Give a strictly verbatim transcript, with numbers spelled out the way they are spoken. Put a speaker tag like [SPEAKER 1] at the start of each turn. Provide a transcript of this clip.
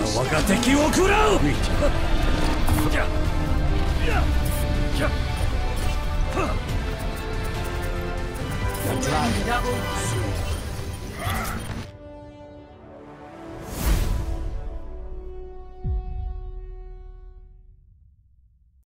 [SPEAKER 1] 我が敵を食らう。The dragon